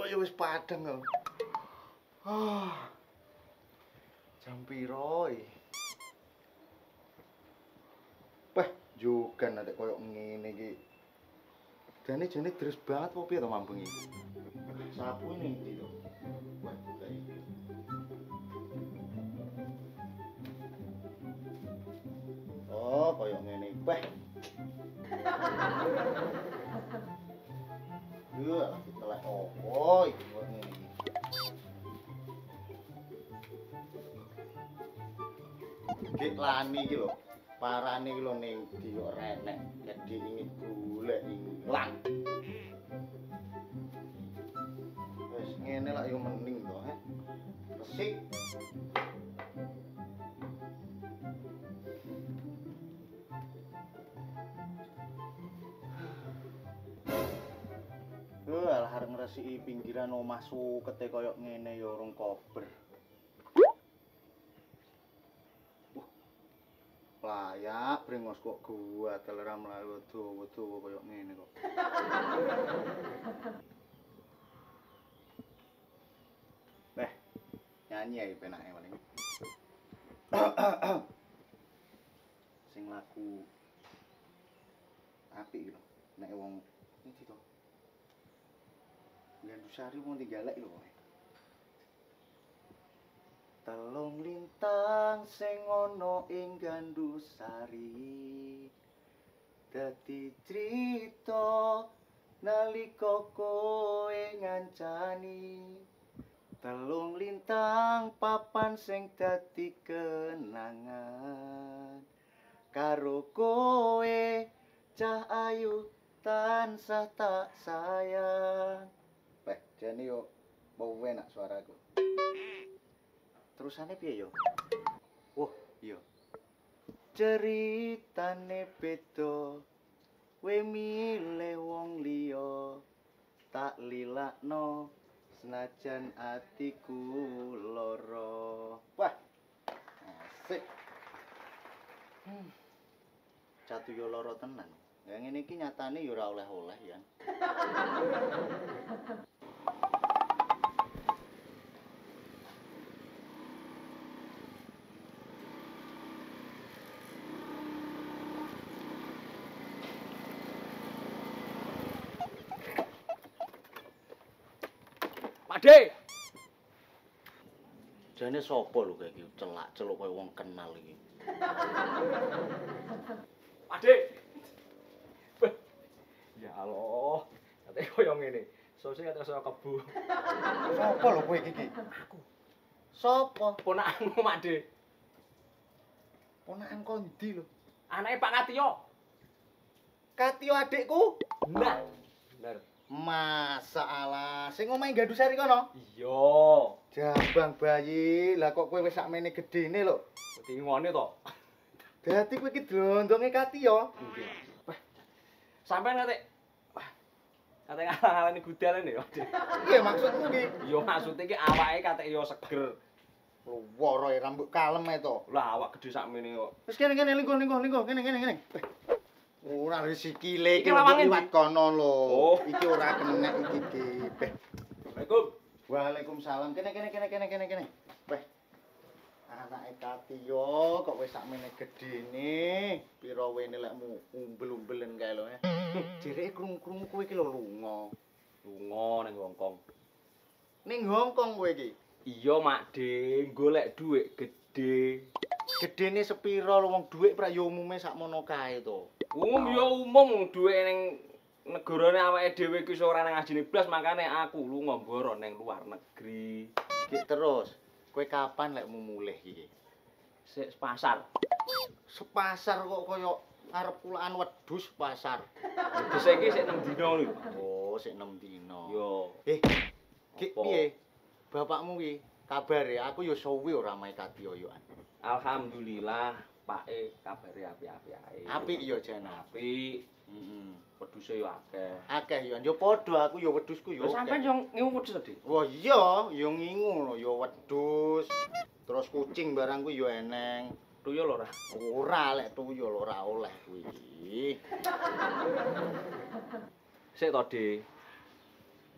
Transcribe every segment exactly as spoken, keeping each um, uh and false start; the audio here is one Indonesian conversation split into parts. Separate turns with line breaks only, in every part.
kok ya wis padang lho. Ah. Jam piro iki? Wah, juga nek koyo ngene iki. Dene jane deres banget kok piye to mambeng iki. Sapu ini ndi to? Wah, buka iki. Oh, koyo ngene iki. Wah. Iya, telek opo iki kok ngene iki. Dik lani iki lho. Parane iki lho ning ndi kok renek. Jadi ingin golek ilang. Wis ngene lak yo mending to, he. Resik. Wah, arep ngresiki pinggiran omah sukete koyo ngene ya urung kober. Layak brengos kok gua telera mlayu dawa-dawa koyo ngene kok. Beh, nyanyi ae penake paling. Sing lagu apik lho. Nek wong iki to. Gandusari wong digalek lho. Telung lintang sing ana ing Gandusari dadi crita nalika kowe ngancani telung lintang papan sing dadi kenangan karo kowe cah ayu tansah tak sayang. Beh, jane yo mau enak suaraku. Terusane piye yo? Wah, iya. Ceritane beda, we milih wong liya, tak lilakno senajan atiku lara. Wah, asik. Hmm. Catu yo lara tenan. Ya ngene iki nyatane yo ora oleh-oleh ya.
Pakde.
Jane sapa lho kae iki celak-celuk koyo wong kenal iki.
Pakde. Ya Allah, kate koyo ngene. Sose kate saya kebu.
Sapa lho kowe iki?
Aku.
Sapa?
Ponakanmu, Pakde.
Ponakan kok ndi lho?
Anake Pak Katio.
Katio adikku?
Nah, bener.
Masalah, sing omahe Gandusari kono?
Iya.
Jabang bayi, lah kok kowe wis sakmene gedene lho.
Dadi ngene to.
Dadi kowe iki dondonge Katio.
Nggih. Wah. Sampeyan kate wah. Kate ngalang-alani gudalen ya.
Iya maksudmu iki?
Iya maksude iki awake kate yo seger.
Woro rambut kalem e to.
Lah awak gede sakmene kok.
Wis kene kene lingkuh lingkuh lingkuh kene kene kene. Ora wis sikile iki
lawange
liwat kono lho.
Oh.
Iki ora kenek iki iki. Beh.
Assalamualaikum.
Waalaikumsalam. Kene kene kene kene kene kene. Beh. Anake Katio kok wis sakmene gedene. Pira wene lekmu umbel-umbelen kae lho. Jereke krungu-krungu kowe iki lho lunga.
Lunga ning Hongkong.
Ning Hongkong kowe iki.
Iya, Makde, golek dhuwit gede.
Gedene sepira lho wong dhuwit prak ya umume sakmono kae to.
Umum ya umum dhuwit ning negarane awake dhewe iki ora nang ajine blas, makane aku lunga mboro ning luar negeri.
Dik terus, kowe kapan lek mulih iki?
Sik pasar.
Sepasar kok kaya arep pulaan wedhus pasar.
Wedhus iki sik enam dina lho.
Oh, sik enam dina.
Yo.
Eh, Ki piye? Bapakmu ki kabare aku ya suwi ora mae Katio yo.
Alhamdulillah, Pake kabare apik-apik ae.
Apik ya jan
apik.
Heeh.
Wedhuse yo akeh.
Akeh ya, yo padha aku ya wedhusku yo.
Sampeyan yo ngingu wedhus tadi.
Wah iya, yo ngingu lho, yo wedhus. Terus kucing barangku yo eneng.
Tuyul ora?
Ora lek tuyul ora oleh kuwi iki.
Sik to, Dik.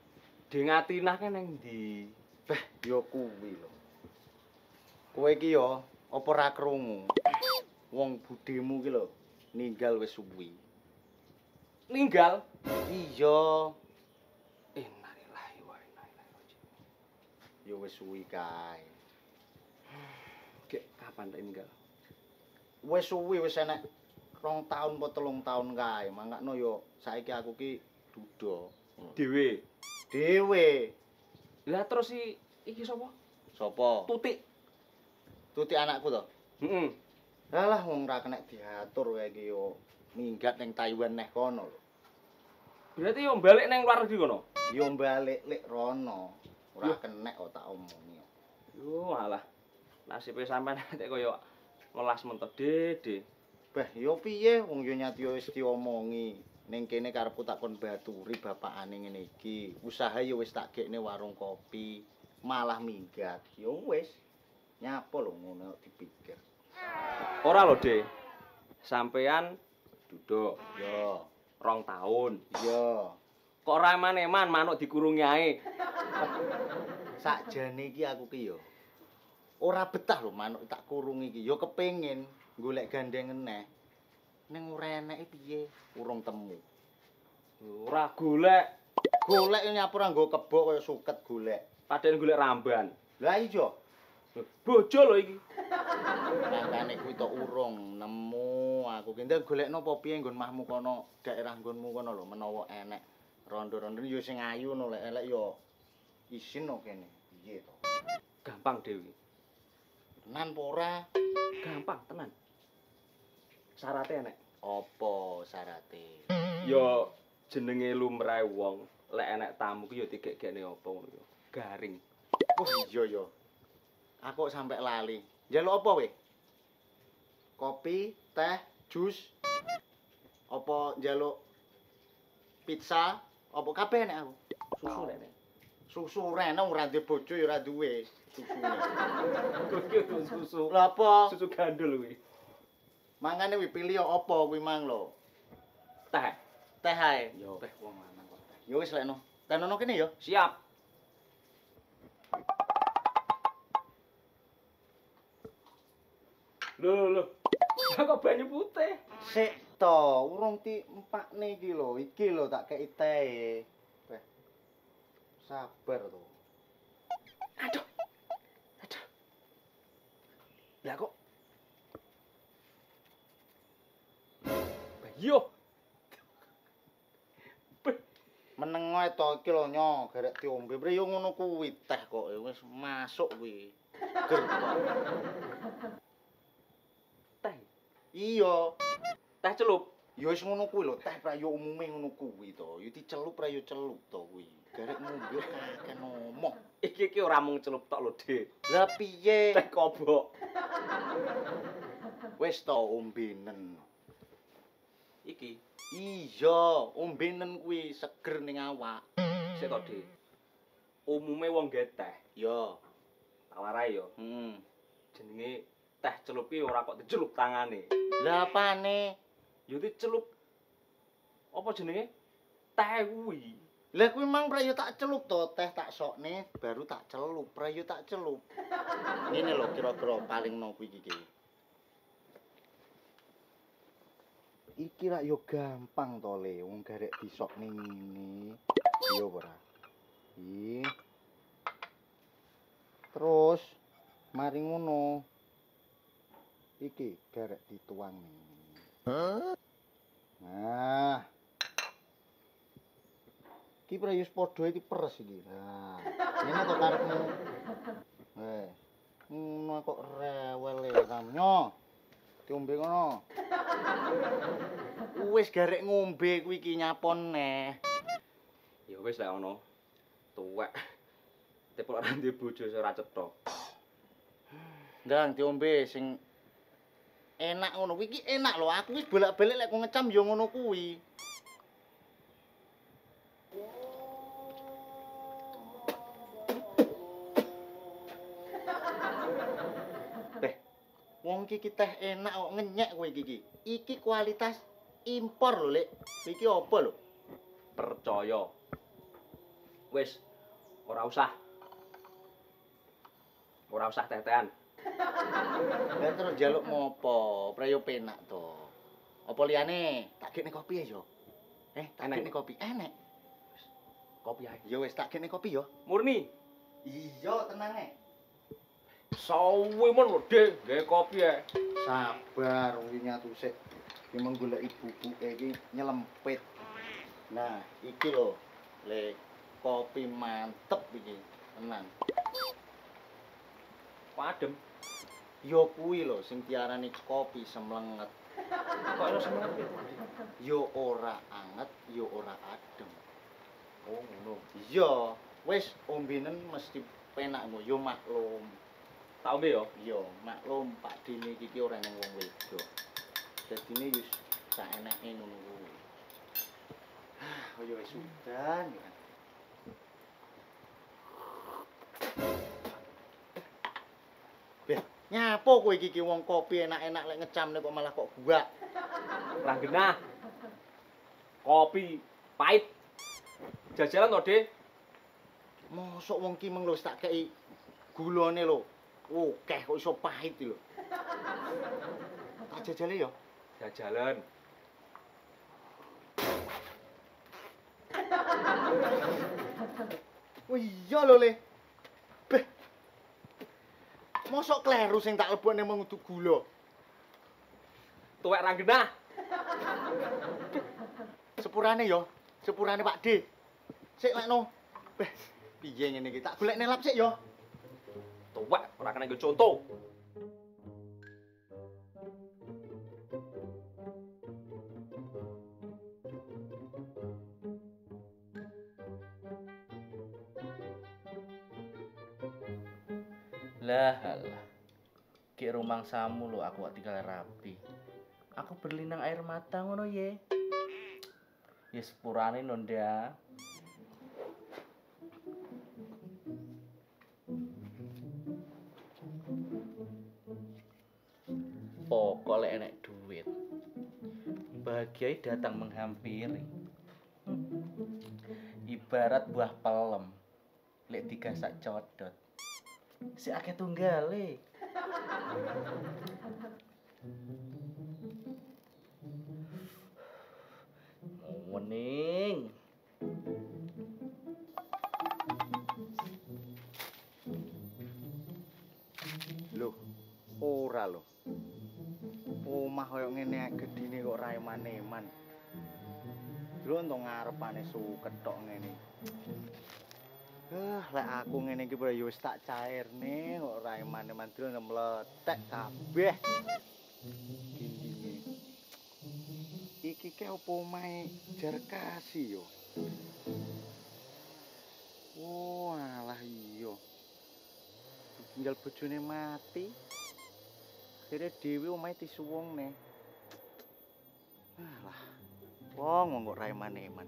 Dengatinah kan nang ndi?
Beh, ya kuwi lho. Kowe iki ya apa ra krungu? Wong budhemu ki lho ninggal wis suwi.
Ninggal.
Iya,
Innalillahi wa inna ilaihi raji'un.
ya wis suwi kae.
Gek kapan tak ninggal?
Wis suwi wis enek rong taun apa telung taun kae. Mangkano yo saiki aku ki duda.
Dhewe.
Dhewe.
Lah terus si iki sapa?
Sopo?
Tutik.
Tuti anakku to.
Heeh.
Alah wong ra kena diatur kae iki yo minggat ning Taiwan neh kono lho.
Berarti yo balik nang luar negeri kono.
Yo balik lek rono. Ora kena kok tak omongi.
Yo alah. Nasibe sampean nek kaya ngelas mentok dede.
Bah, yo piye wong yo nyati wis diomongi. Ning kene karepku tak kon baturi bapakane ngene iki. Usaha yo wis tak gekne warung kopi, malah minggat. Yo wis. Nyapa lho ngono dipikir.
Ora lho, De. Sampean duduk
Yo,
rong taun.
yo.
Kok ora eman-eman manuk dikurungi ae.
Sakjane iki aku ki yo ora betah lho manuk tak kurungi iki. Yo kepengin golek gandeng neh. Ning ora eneke piye? Urung temu.
Ora golek,
Golek nyapura nggo kebo kaya suket golek.
padahal golek ramban.
Lah iya.
Bojo lho iki.
Makane kuwi tok urung nemu aku ki. Ndek golekno apa piye nggon mahmu kono, daerah nggonmu kono lho menawa enek rondo-rondo yo sing ayu no lek elek yo isin no kene. Piye to?
Gampang Dewi.
Tenan apa ora?
Gampang tenan. Syaratnya enek.
Apa syarate?
Yo jenenge lumrahe wong, lek enek tamu ki yo digek-gekne apa ngono yo. Garing.
Oh iya yo. Aku sampe lali. Njaluk apa we? Kopi, teh, jus. Apa njaluk pizza? Apa kabeh enek aku?
Susu nek.
Susu rene ora ndek bojo ya ora duwe susune.
Kuwi susu.
Lha apa?
Susu gandul kuwi.
Mangane wi pilih apa kuwi mang lho.
Teh.
Teh ae.
Yo.
Teh wong lanang kok teh. Yo wis lekno. Teh nono kene yo.
Siap. Lho lho. Kok banyu putih?
Sik to, urung ti empakne iki lho. Iki lho tak kei teh. Teh. Sabar to.
Aduh. Aduh. Lah kok Bayo.
Menengo to iki lho nyo, garek diombe. Bre yo ngono kuwi teh kok wis masuk kuwi. Ger kok.
Teh.
Iya.
Teh celup.
Ya wis ngono kuwi lho, teh pra yo umume ngono kuwi to. Yo dicelup pra yo celup to kuwi. Garek ngombe kakek ngomong.
Iki iki ora mung celup tok lho, Dik.
Lah piye?
Teh kobok.
Wis to ombenen.
Iki
Iya, ombenen kuwi seger ning awak.
sik to, Dik. Umume wong nggae teh,
Ya.
tak warai yo.
Hmm.
Jenenge teh celup iki ora kok dicelup tangane.
Lah apane?
Yo dicelup apa jenenge? Teh kuwi.
Lah kuwi mang pra yo tak celup to, teh tak sokne baru tak celup, pra yo tak celup. Ngene lho kira-kira paling no kuwi iki. Iki rak yo gampang to le, wong garek disokne ngene. Iya ora? Ih. Terus mari ngono. Iki garek dituang nih. Nah. Iki prayus padha iki peres iki. Nah, ngene to karepmu. Eh. Ngono kok rewel e samnyo. Diombe ngono. Wis garek ngombe kuwi iki nyapon neh.
Ya wis lek ngono. Tuwek. Tepuk ora ndek bojo ora cetha.
Ndang diombe sing enak ngono kuwi iki enak lho. Aku wis bolak-balik lek ku ngecam ya ngono kuwi. Teh. Wong iki teh enak kok ngenyek kowe iki. Iki kualitas impor lho, Lek. Iki apa lho?
Percaya. Wis Ora usah. Ora usah tetean.
Lah terus njaluk ngopo? Prayo penak to. Apa liyane? Tak gekne kopi ya yo. Eh, tak
Enek.
gekne kopi. Enek.
Kopi ae.
Ya wis tak gekne kopi yo.
Murni.
Iya, tenang e.
Sawe mon lho, Dik, gawe kopi ae.
Sabar, wingi nyatu sik. Ki menggoleki bubuke iki nyelempit. Nah, iki lho. Le kopi mantep iki. Tenang.
Padem.
Yo kuwi lho sing diarani kopi semlenget.
Kok ono semangat ya?
Yo ora anget, yo ora adem.
Oh, ngono.
Iya, wis ombenen mesti penak ngono, yo maklum.
Tak ombe yo.
Iya, maklum Pak Dene iki ki ora nang wong wedok. Dadine wis saeneke ngono kuwi. Ah, kaya wis udan ya. Beh, nyapo kowe iki ki wong kopi enak-enak lek ngecamne kok malah kok gua.
Ranggenah. Kopi pahit. Jajalan to, Dik.
Mosok wong ki meng lho tak kei gulane lho. Akeh kok iso pahit lho. Tak jajale yo.
Jajalan.
Oh iya lho Le. Beh. Mosok kleru sing tak lebokne mengudu gula.
Tuwek ranggenah.
Sepurane yo, sepurane Pak D. Sik lekno. Beh, piye ngene iki? Tak golekne lap sik yo.
Tuwek ora kena nggo conto.
Lah alah. Ki rumangsamu lho aku kok tinggal rapi. Aku berlinang air mata ngono ye. Ya sepurane nonda. Pokok lek enek duit. Bahagia datang menghampiri. Hmm. Ibarat buah pelem. Lek digasak codot. Si akeh tunggale. Wening.
Loh, ora lho. Omah koyo ngene gedine kok ra eman-eman. Delok to ngarepane suketok ngene. Eh, lek aku ngene iki ya wis tak cairne kok ora eman-eman delok ngemletek kabeh. Dindinge. Iki ke opo omahe Jarkasi yo. Oh, alah iya. Tinggal bojone mati. Akhirnya Dewi omahe disuwungne. Alah. Wong kok ra eman-eman.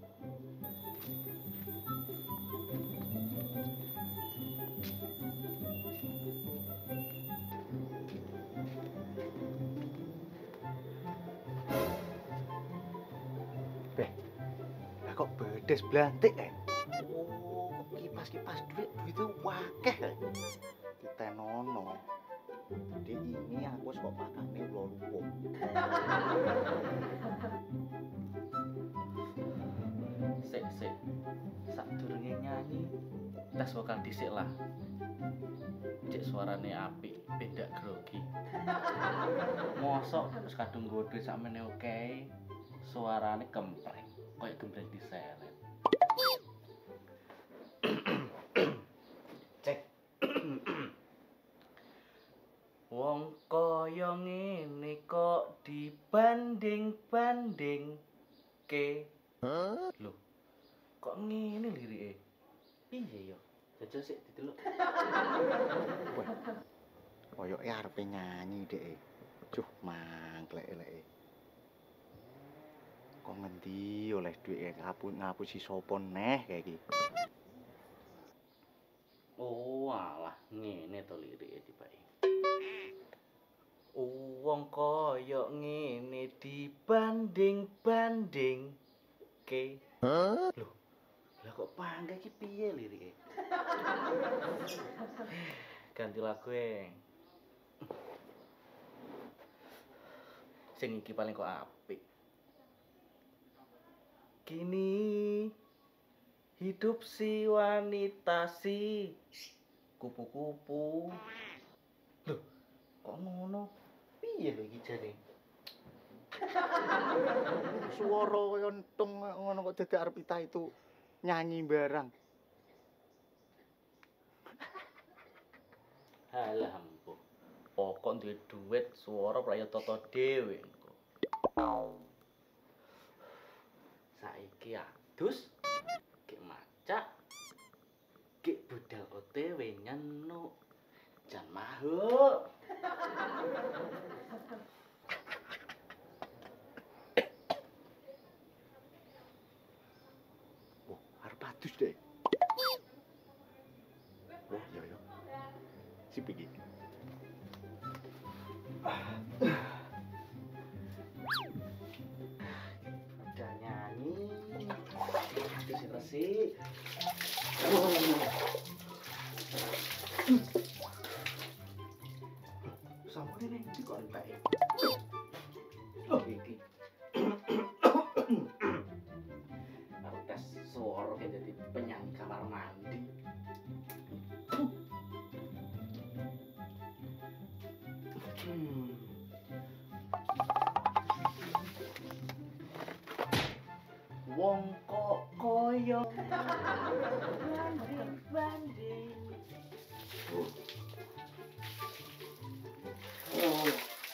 Beh, lah kok bedes blantik eh? Oh, kipas-kipas duit, duitnya wakeh eh? Ditenono. Jadi ini aku kok pakane ulo lupo.
Sik sik. Sadurunge nyanyi, tes vokal dhisik lah. Cek suarane apik, pendak grogi. Mosok terus kadung nggo duit sakmene oke. Suarane kempreng, koyo gembreng diseret. Cek. Wong kaya ngene kok dibanding-banding ke. Lho, kok ngene lirike? Piye yo? Jajal sik didelok.
Koyoke arepe nyanyi dhek. Juh mangklek-eleke. Kok ngendi oleh duit ngapus ngapusi sapa neh kayak iki.
Oh, alah ngene to lirike tibake. Wong kaya ngene dibanding-banding ke. Lho, lah kok pangga iki piye lirike? Ganti lagu e. Sing iki paling kok apik. Kini hidup si wanita si kupu-kupu. Loh, kok ngono? Piye lho iki jane?
Suara kaya entung ngono kok dadi arep Ita itu nyanyi barang.
Halah ampuh. Pokok duwe duit swara praya tata dhewe engko. Saiki adus, gek macak, gek budal O T W nyenuk. Jan mahuk.
Wah, arep adus deh. Wah, iya ya. Sip iki.
Udah nyanyi. Resik-resik. Sampune ning iki kok entek. Oh iki. Aku tes suara kayak jadi penyanyi kamar mandi. Hmm. Wong kok koyo banding-banding. Oh. Oh.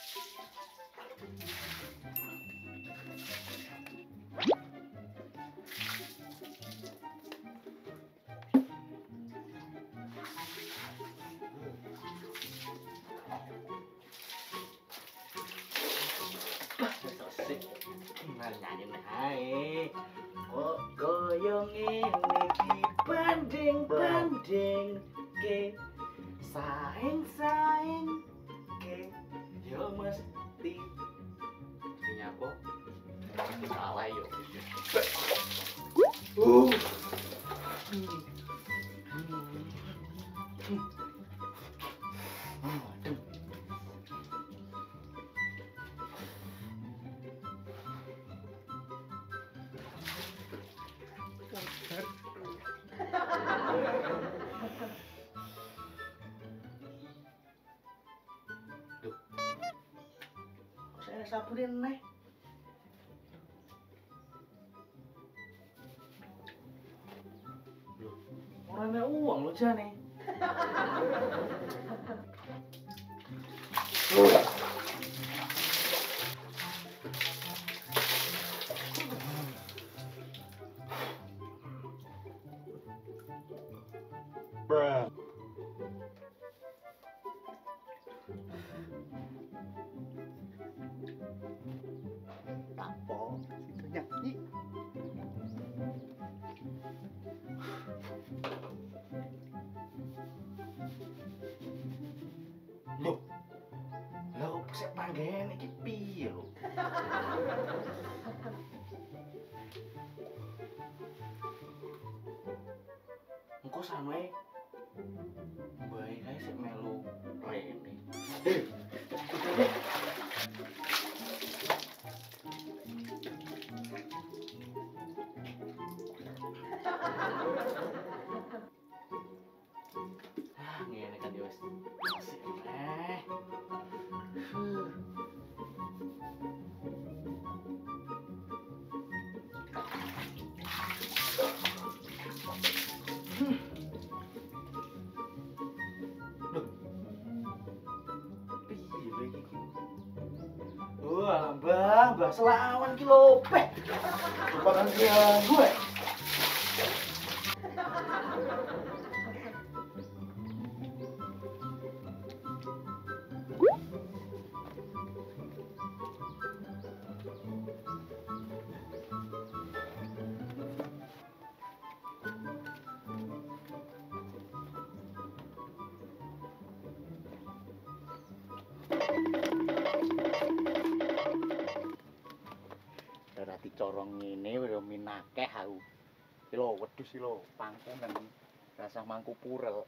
Sik nyanyi ae. Kok goyong ini dibanding-banding ke saing-saing ke yo mesti mesti nyapa salah yo. Uh. Hmm. Hmm. Hmm. Aduh. Duh. Kok saya sabunin nih? Loh, orangnya uang lo jane.
Bruh. Tapo, situ nyanyi.
Loh. Lah kok sik panggen iki piye lho? Engko samae bae kae sik melu rene. Eh, udah ah, ngene kan yo wis. Asik meh. Huh. Hmm. Loh. Piye lho iki? Wah, Mbah, Mbah selawan ki lho, peh. Lupakan dia gue.
Darati corong ngene wis minakeh aku. Iki lho wedhus iki lho, pangkunen. Rasah mangku purel.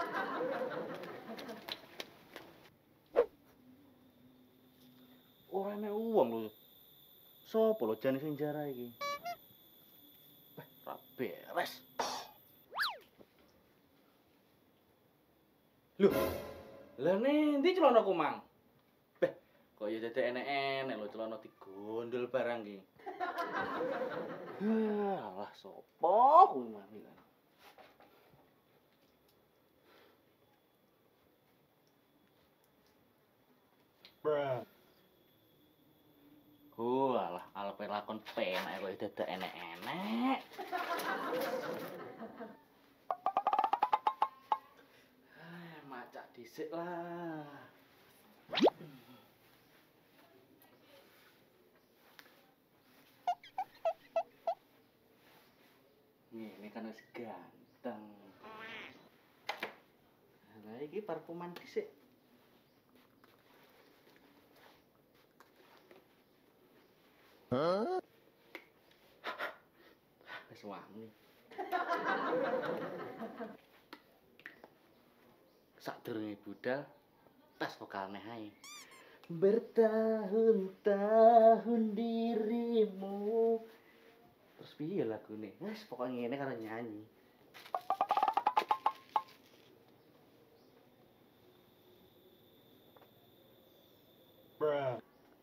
Ora enek uang lho. Sopo lho jane sing jara iki? Wah, ra beres. Lho. Lah nendi celanaku, Mang? Beh, kok ya dadi enek-enek lho celana digondol barang iki. Alah, sopo kuwi Mang iki?
Bruh.
Oh, alah, alpe lakon penak kok dadak enek-enek. Ah, macak dhisik lah. Ini kan wis ganteng. Lah iki parfuman dhisik.
Hah?
Wis wangi. Sadurunge budal, tes vokal neh ae. Bertahun-tahun dirimu. Terus piye lagune? Wes pokoke ngene karo nyanyi.
Bruh.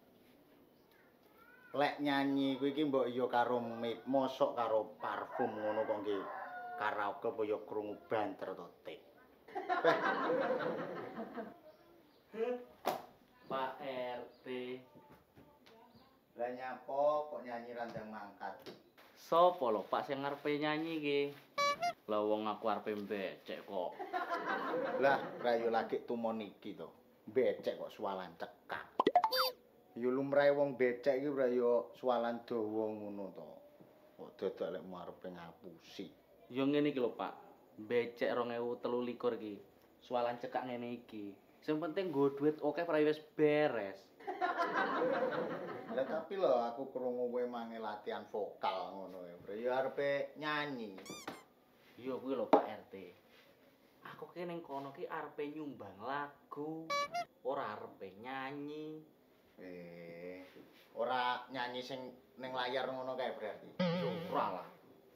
Lek nyanyi kuwi iki mbok yo karo mic, mosok karo parfum ngono kok nggih karaoke apa yo krungu banter to, Tik. Beh.
Pak R T.
Lah nyapa kok nyanyi randang mangkat?
Sopo lho Pak sing ngarepe nyanyi iki? Lah wong aku arepe becek kok.
Lah rayo lagi tumon iki to. Becek kok sualan cekak. Ya lumrahe wong becek iki ora ya sualan dawa ngono to. Kok dadak lek arepe ngapusi.
Ya ngene iki lho Pak. Becek dua ribu telu iki. Sualan cekak ngene iki. Sing penting nggo duit oke prawi wis beres.
Lah tapi lho aku krungu kowe mangi latihan vokal ngono ya. Bre ya arepe nyanyi.
Iya kuwi lho Pak R T. Aku ki ning kono ki arepe nyumbang lagu, ora arepe nyanyi.
Eh, ora nyanyi sing ning layar ngono kae berarti.
Ya ora lah.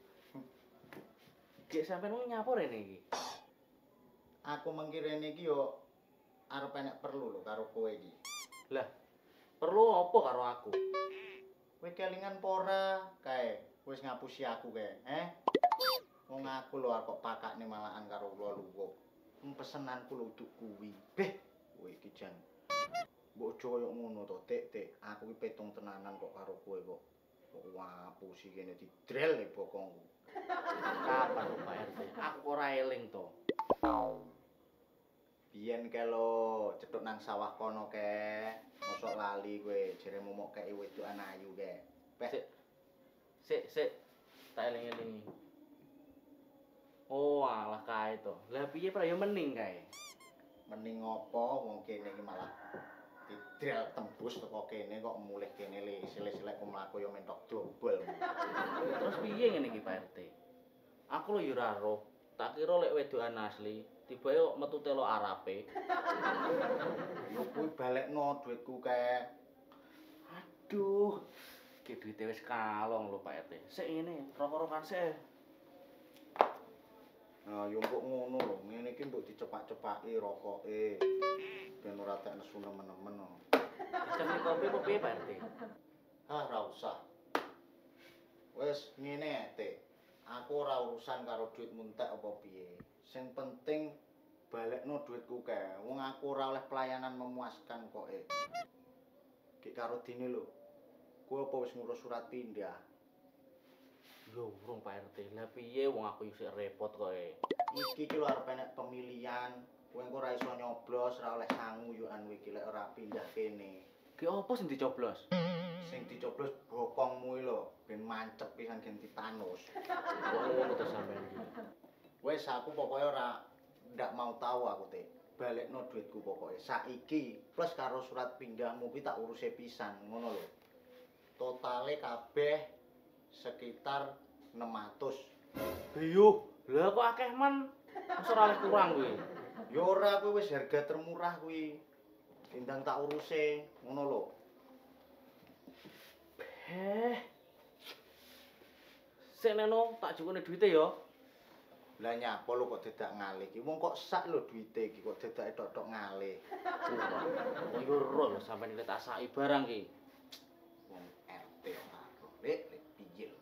Cek sampean wong nyapa rene iki?
Aku mengkirene iki yo arep enek perlu lho karo kowe iki.
Lah, perlu apa karo aku?
Kowe kelingan apa ora kae wis ngapusi aku kae, eh? Wong aku lho kok pakakne malahan karo kula luwuk. Pesenanku lho untuk kuwi. Beh, kowe iki jan mbok aja koyo ngono to, Tik, Tik. Aku iki petung tenanan kok karo kowe kok. Kok ngapusi kene didrel e bokongku.
Kapan lho Pak R T? Aku ora eling to.
Biyen ke lho, cethuk nang sawah kono ke. Mosok lali kowe jere momok kei wedokan ayu ke. Beh,
Sik. Sik, sik. Tak eling-elingi. Oh, alah kae to. Lah piye pra ya mening kae?
mending ngopo wong kene iki malah didrel tembus teko kene kok mulih kene le silih-silih kok mlaku yo mentok dobol.
Terus piye ngene iki Pak R T? Aku lho ya ora roh. Tak kira lek wedokan asli, tibae kok metu telo arape.
Yo kuwi balekno duitku kae.
Aduh. Ki duite wis kalong lho Pak R T. Sik ngene, rokok-rokokan sik.
Nah, yo mbok ngono lho, ngene iki mbok dicepak-cepaki rokoke. Ben ora tak nesu nemen-nemen.
Dicemni kopi apa piye Pak R T?
Ah, ora usah. Wes ngene Tik. Aku ora urusan karo duit muntek apa piye. Sing penting balekno duitku kae. Wong aku ora oleh pelayanan memuaskan kok e. Ki karo dine lho. Kowe apa wis ngurus surat pindah?
Yo urung Pak R T. Lah piye wong aku isih repot kok e.
Iki ki lho arep enek pemilihan. Kowe engko ora iso nyoblos, ora oleh sangu yo anu iki lek ora pindah kene.
Ki apa sing dicoblos?
Sing dicoblos bokongmu iki lho, ben mancep pisan gen titanus.
Kok ngono to sampean iki?
Wes aku pokoknya ora ndak mau tahu aku Tik. Balekno duitku pokoknya. Saiki plus karo surat pindahmu ki tak uruse pisan, ngono lho. Totale kabeh sekitar enam ratus.
Yo, lah kok akeh man? Masa ora oleh kurang kuwi.
Ya ora kuwi wis harga termurah kuwi. Tindang tak uruse, ngono lho.
Eh. Sik neno tak jukune duwite ya.
Lah nyapa lho kok dadak ngalih iki? Wong kok sak lho duwite iki kok dadak tok-tok ngalih.
Oh yo ro lho sampeyan iki tak saki barang ki.
Wong R T karo lek lek piye lho.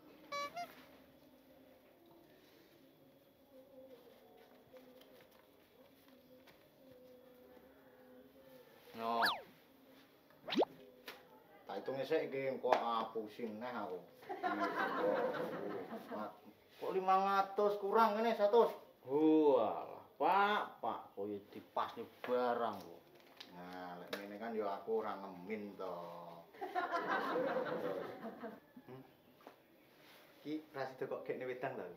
No.
Tak hitung sik iki engko pusing neh aku. Kok lima ratus kurang ngene seratus.
Walah, Pak, Pak, koyo dipasne barang lho.
Nah, lek ngene kan ya aku ora ngemin to. Hmm? Ki Prasido kok gekne wedang ta?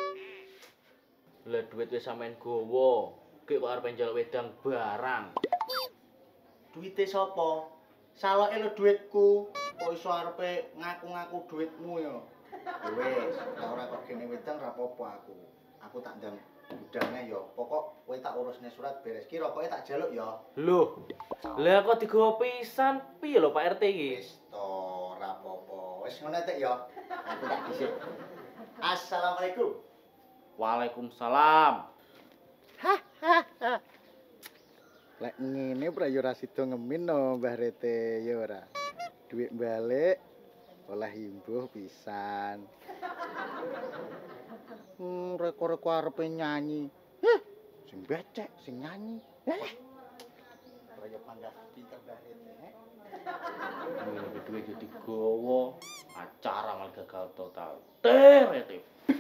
Lah duit wis sampean gowo. Kek kok arep njaluk wedang barang.
Duite sapa? Saloke lho duitku. Kok iso arepe ngaku-ngaku duitmu ya? Ya wis, lah ora kok gekne wedang ra apa-apa aku. Aku tak ndang gudangnya ya. Pokok kowe tak urusne surat beres. Ki rokoke tak jaluk ya.
Loh. Lah kok digowo pisan piye lho Pak R T iki?
Wis to, ora apa-apa. Wis ngono tek ya. Aku tak dhisik. Assalamualaikum.
Waalaikumsalam.
Lek ngene pra yo ora sida ngemin no Mbah Rete ya ora. Duit balik oleh imbuh pisan. Hmm, reko-reko arepe nyanyi. Heh, sing becek, sing nyanyi. Heh. Ora yo panggah pinter Mbah Rete.
Ngene iki duit yo digowo, acara malah gagal total. Ter,